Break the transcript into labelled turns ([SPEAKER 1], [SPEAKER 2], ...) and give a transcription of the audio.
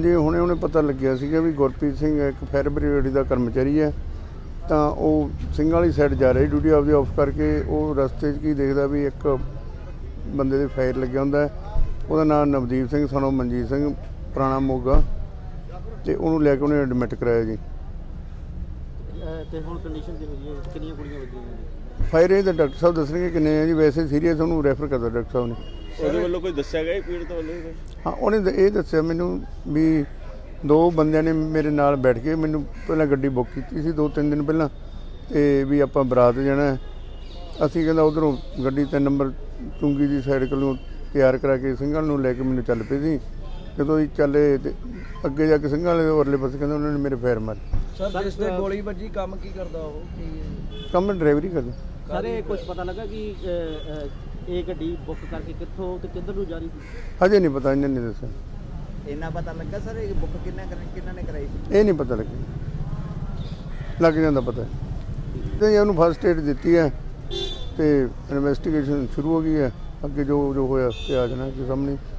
[SPEAKER 1] जी हुणे पता लग्या सीगा भी गुरप्रीत सिंह एक फायर ब्रिगेड का कर्मचारी है, तो वह सिंह वाली साइड जा रही ड्यूटी आपकी ऑफ करके, वो रस्ते की देखता भी एक बंदे दे फायर लग्या हुंदा है। उसदा नाम नवदीप सिंह सन ऑफ मनजीत सिंह पुराना मोगा, तो उन्होंने लैके उन्हें एडमिट कराया जी। फायर ये तो डॉक्टर साहब दसणगे किन्ने है जी, वैसे सीरीयस उन्होंने रैफर करता डॉक्टर साहब ने। हाँ उन्हें ये दस्सिया मैनू भी दो बंदियां ने मेरे नाल बैठ के मैनू पहलां गड्डी बुक की सी 2-3 दिन पहलां, तो भी आपां बरात जाना है। असीं कहंदा उधरों गड्डी 3 नंबर चुंगी की साइड कोलों तैयार करा के सिंघां नूं लैके मैनू चल पे सी। जदों ही चले तो अगे जाके सिंघां वाले उरले पासे कहंदे उन्होंने मेरे फायर मारे।
[SPEAKER 2] सर जिस ते गोली वजी काम की करदा हो?
[SPEAKER 1] काम ड्राइवरी करदा।
[SPEAKER 3] सर कुछ पता लगा कि ये गड्डी बुक करके कित्थों ते किधर नूं जा रही थी?
[SPEAKER 1] अजे नहीं पता, इन्हें नहीं दस्सिया।
[SPEAKER 2] इन्ना पता लगा सर ये बुक किन्ना ने कराई थी?
[SPEAKER 1] ये नहीं पता लगे, लग जाता पता है। तो ये उन्होंने फर्स्ट एड दी है, तो इन्वेस्टिगेशन शुरू हो गई है। अगे जो होया आ जाना कि सामने।